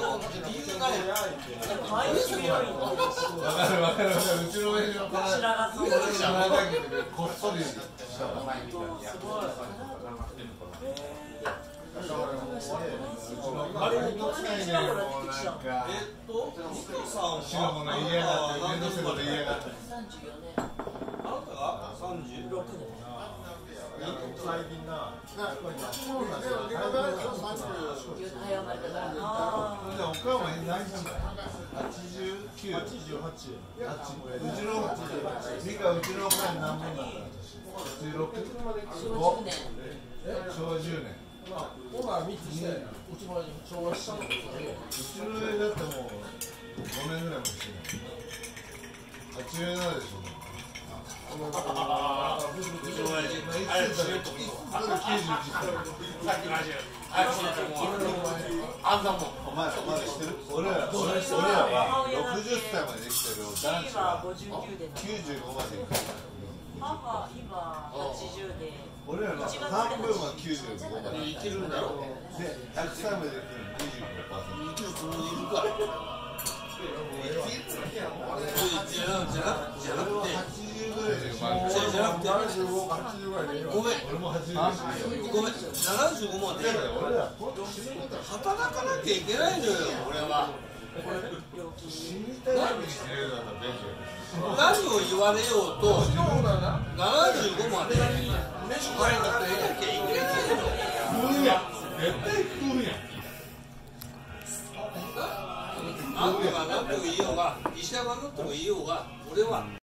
理由がね、 毎日強いんだ。 わかるわかるわかる。うちの親父の白髪そう俺知らないだけでこっそりしたの。 すごい。 あれもどっちにしながら出てきたの。シロモの家があって、面倒せこと家があって。 あなたが36年。 最近な、やっぱりそうなんですよ。 早生まれだから。 じゃあ、おかんは何歳？89、88。うちのミカ、うちのおかん何本だった？ 16？ 50年。 昭和10年。 ほな3つして、うちの昭和7年。 うちの上だってもう5年ぐらいもしてない。87でしょ。 うちの親父、あれ、90とか。 さっき 70。あれ、あんなもん。 お前知ってる？俺らは60歳までできてる男子は 59で。 95まで生きてる。 母、今80で。 俺らの半分は95まで生きるんだろう。 で、100歳まで生きる 25%。 生きるつもりいるか。じゃなくて。 80ぐらいでじゃなくて。ごめん。 俺も80 ごめん。75まで。 俺ら働かなきゃいけないのよ、俺は。 死にたいようにしねえだったら便利や何を言われようと、75まで飯食えんかったらえなきゃいけないの。 食うやん。絶対食うやん。 あんたが何とも言いようが、石山が何とも言いようが、俺は